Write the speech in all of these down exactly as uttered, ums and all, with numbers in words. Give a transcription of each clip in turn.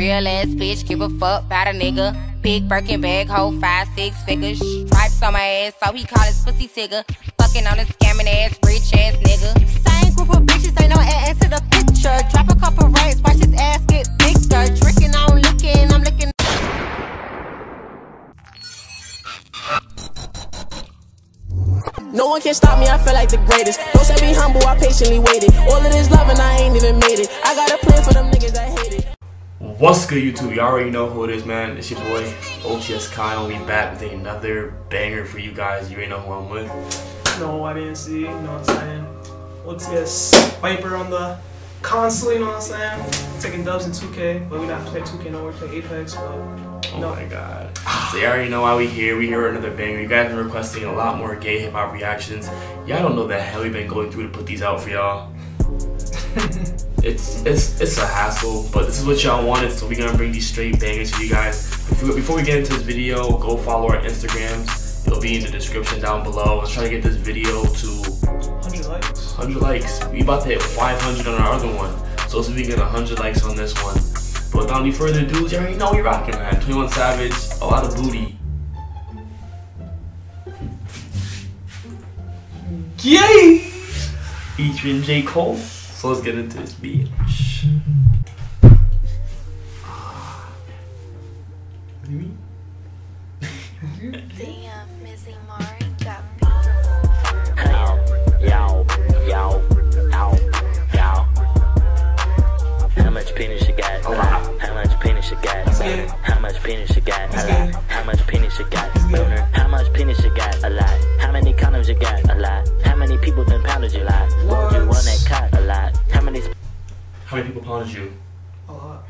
Real ass bitch, give a fuck about a nigga. Big Birkin bag, hold five, six figures. Stripes on my ass, so he call his pussy tigger. Fucking on a scamming ass, rich ass nigga. Same group of bitches, ain't no ass to the picture. Drop a couple racks, watch his ass get bigger. Tricking on licking, I'm licking. No one can stop me, I feel like the greatest. Don't say be humble, I patiently waited. All of this love and I ain't even made it. I got a plan for them niggas that hate it. What's good, YouTube? You already know who it is, man. It's your boy O T S Kyle. We back with another banger for you guys. You already know who I'm with. No, I didn't see. You know what I'm saying? O T S Viper on the console. You know what I'm saying? Taking dubs in two K, but we not play two K no more. Play Apex, but oh no. my god. So you already know why we here. We here another banger. You guys have been requesting a lot more gay hip hop reactions. Y'all don't know the hell we've been going through to put these out for y'all. It's it's it's a hassle, but this is what y'all wanted, so we're gonna bring these straight bangers for you guys. Before, before we get into this video, go follow our Instagrams. It'll be in the description down below. Let's try to get this video to one hundred likes. one hundred likes. We about to hit five hundred on our other one, so let's see if we get one hundred likes on this one. But without any further ado, you already know we rocking, man. twenty-one Savage, a lot of booty. Yay! Featuring J. Cole. So let's get into this bitch. What do you mean? Damn, Missy Mari got Yo, yo, yo, yo, yo. How much penis you got? A lot. How much penis you got? good. How much penis you got? That's A lot. good. How much penis you got? Boner. How much penis you got? A lot. How many condoms you got? A lot. How many people been pounded you lot? What? You want that cock? A lot. How many? How many people pounded you? A lot.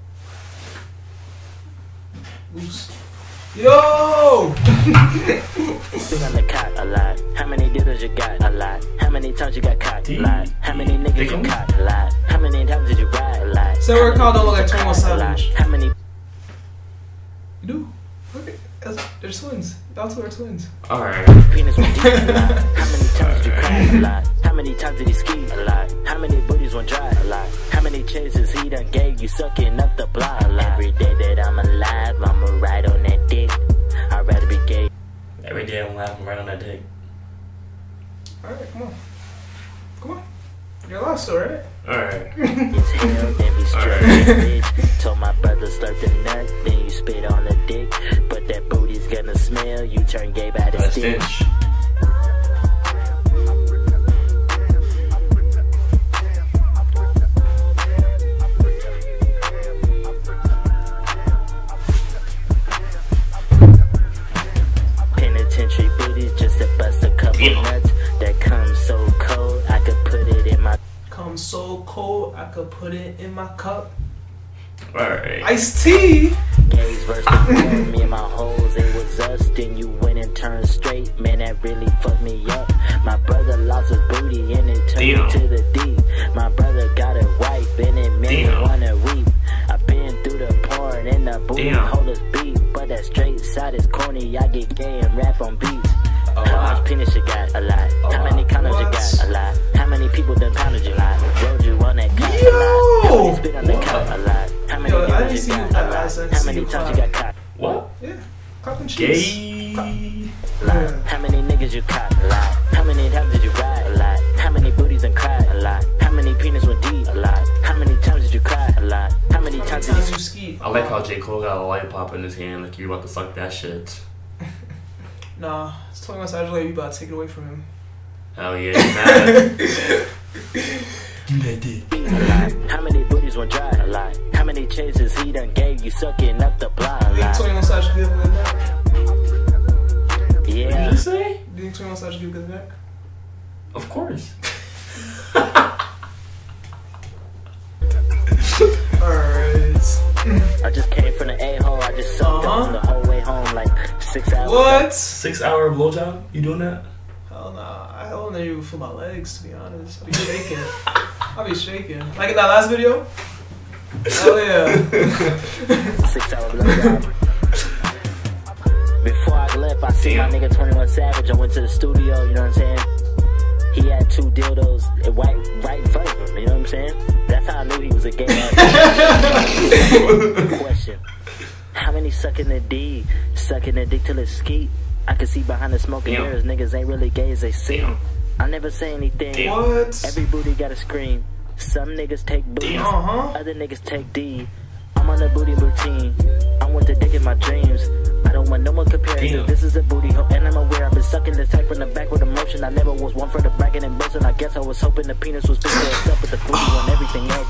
Loose. Yo! Spit on the cock? A lot. How many dildos you got? A lot. How many times you got cocked? A lot. How many niggas you Dick'em? cocked? A lot. How many times did you ride? A lot. So we're called don't look like twenty-one Savage. How many? You do? Look at they're twins. Y'all two are twins. Alright. Penis went deep a lot. How many times did you cry? A lot. How many times did he ski? A lot. How many booties went dry? A lot. How many chases he done gave you sucking up the block? A lot. Every day that I'm alive, I'ma ride on that dick. I'd rather be gay. Every day I'm laughing right on that dick. Alright, come on. Come on. You're lost still, right? Alright. It's hell, then be straight, Alright. bitch. Told my brother slurp the nut, then you spit on the dick. But that booty's gonna smell, you turn gay by the A stick. stench. Penitentiary booties just to bust a couple Yeah. nuts. That comes so cold, I could put it in my. Come so cold, I could put it in my cup. Alright. Iced tea! Gays versus the world, me and my hoes, it was us. Then you went and turned straight, man, that really fucked me up. My brother lost his booty and it turned Damn. to the D. My brother got a wife and it made me Damn. wanna weep. I been through the porn and the booty Damn. hold us beat. But that straight side is corny, I get gay and rap on beats. A How lot. much penis you got? A lot. A How many lot. condoms you What? got? A lot. How many people done pounded you? A lot. Rode you on that cock? A Yo! lot. How many spit on the What? cock? A lot. How many Yo, I dildos didn't you see you got? that A lot. last. I didn't How see many you times cry. you got cocked? What? Yeah. Cock and cheese. Gay. A lot. How many niggas you caught? A lot. How many times did you ride? A lot. How many booties and cried? A lot. How many penis went deep? A lot. How many times did you cry? A lot. How many How many times did times you you ski? I like how J. Cole got a lollipop in his hand like you're about to suck that shit. Nah, it's twenty-one Savage, like you about to take it away from him. Hell yeah, he's mad. Do that dick. A lot. How many booties went dry? A lot. How many chases he done gave you sucking up the block? A Do you think lot. twenty-one Savage give him that? What did Yeah. you say? Do you think twenty-one Savage give him that? Of course. Alright. I just came from the A-hole. I just sucked Uh-huh. on the whole way home like six hours. What? Six hour blowjob? You doing that? Hell nah. I don't know you feel my legs, to be honest. I'll be shaking. I'll be shaking. Like in that last video? Hell yeah. Six hour blowjob. Before I left, I see my nigga twenty-one Savage. I went to the studio, you know what I'm saying? He had two dildos right, right in front of him, you know what I'm saying? That's how I knew he was a gay ass. sucking the D, sucking the dick till it's skeet. I can see behind the smoke and Damn. mirrors, niggas ain't really gay as they seem. Damn. I never say anything. Damn. What? Every booty gotta scream. Some niggas take booties, Uh-huh. other niggas take D. I'm on a booty routine. I'm with the dick in my dreams. I don't want no more comparisons. Damn. This is a booty hole, and I'm aware I've been sucking the tight from the back with emotion. I never was one for the bragging and boasting. I guess I was hoping the penis was big to up with the booty on everything else.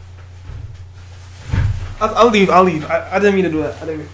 I'll, I'll leave. I'll leave. I, I didn't mean to do that. I didn't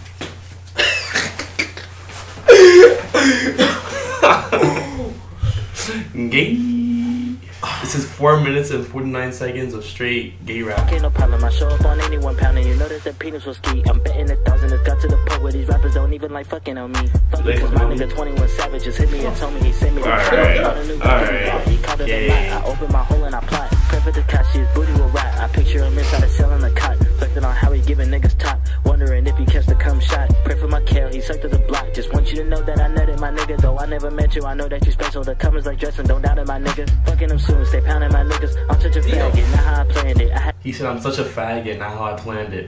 mean. Gay. This is four minutes and forty-nine seconds of straight gay rap. Okay, no problem. I show up on anyone pounding. You know that the penis was key. I'm betting a thousand. It's got to the point where these rappers don't even like fucking on me. Fuck it, cause my nigga twenty-one Savage just hit me and told me he sent me the Alright, code. alright. He called it a Yeah. lot. I opened my hole and I plot. Pray for the catch, his booty will rot. I picture him inside of selling the cot. Reflecting on how he giving niggas top. Wondering if he catch the cum shot. Pray for my kale, he sucked to the block. Just want you to know that I nutted my nigga. Though I never met you, I know that you special. The cum is like dressing, don't doubt it, my nigga. Fucking them soon, stay pounding my niggas. I'm such a faggot, not how I planned it. I had He said I'm such a faggot, not how I planned it.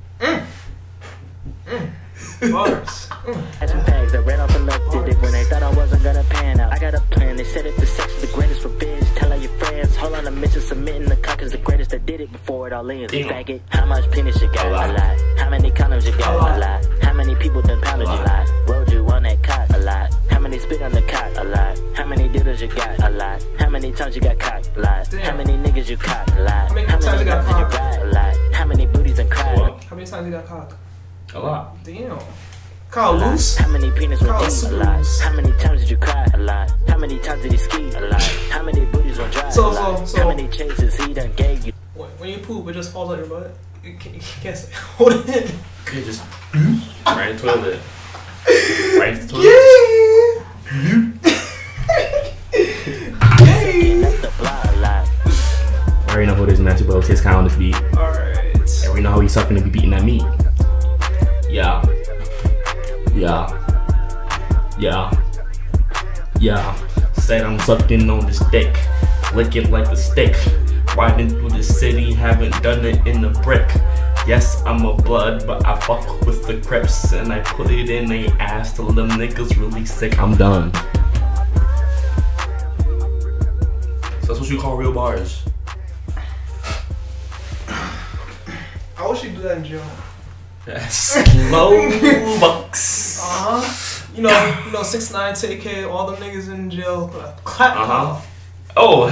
Bars. Had some fags that ran off and left did it when they thought I wasn't gonna pan out. I got a plan, they said if the sex is the greatest revenge, tell all your friends. Hold on a mission, submitting the cock is the greatest that did it before it all ends. Damn. Faggot, how much penis you got? A A lot. lot. How many condoms you got? A lot. A lot. How many people done pounded you? A A lot. lot. Rode you on that cock? A lot. How many spit on the cock? A lot. How many dildos you got? A lot. How many times you got cocked? A lot. Damn. How many niggas you cocked? A lot. How many times you got guns did cocked? ride? A lot. How many booties and cried? What? How many times you got cock? A lot. Damn. Kyle loose? How many penis were Carl deep? A Super lot. loose. How many times did you cry? A lot. How many times did he ski? A lot. How many booties were dry? So, A lot. so, so- How many chases he done gave you? When when you poop, it just falls out your butt. You can't, you can't say, hold it in. You just right in the toilet. Right in the toilet. Yay! Left the block a lot. I already know who it is, man. It's your boy, T S Kyle on this beat. Alright. I already know how he's sucking to be beating that meat. Yeah. Yeah. Yeah. Yeah. Said I'm sucking on this dick. Lick it like a stick. Riding through the city, haven't done it in a brick. Yes, I'm a blood, but I fuck with the Crips. And I put it in they ass till them niggas really sick. I'm done. So that's what you call real bars. I wish you'd do that in jail. Yes. Low bucks. Uh huh. You know, you know, six nine, take care, all them niggas in jail. Clap. Uh huh. Oh.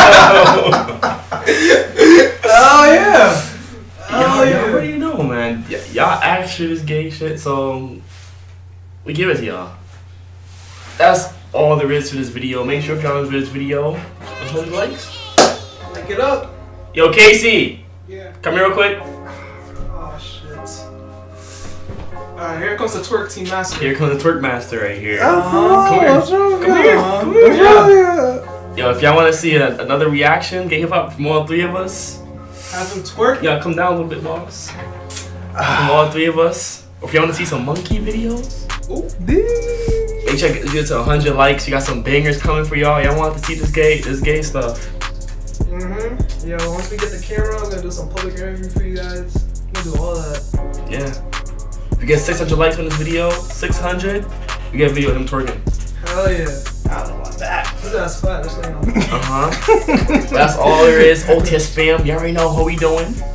Oh yeah. Oh Y'all, yeah. y'all already know, man. Y- y'all actually this gay shit, so we give it to y'all. That's all there is to this video. Make sure if y'all enjoyed this video, one hundred likes. Link it up. Yo, Casey, Yeah. come here real quick. Oh shit. Alright, here comes the twerk team master. Here comes the twerk master right here. Uh-huh. Come here. Come here. Come here. Yeah. Yo, if y'all want to see a, another reaction, gay hip hop from all three of us, Have him twerk. y'all come down a little bit, boss. From all three of us. Or if y'all want to see some monkey videos, Ooh. make sure you get to one hundred likes. You got some bangers coming for y'all. Y'all want to see this gay, this gay stuff. Mm-hmm. Yo, once we get the camera, we're gonna do some public interview for you guys. We're gonna do all that. Yeah. If you get six hundred likes on this video, six hundred, you get a video of him twerking. Hell yeah. I don't know about that. Look at that spot. That's like, Uh huh. That's all there is. O T S fam, you already know how we doing.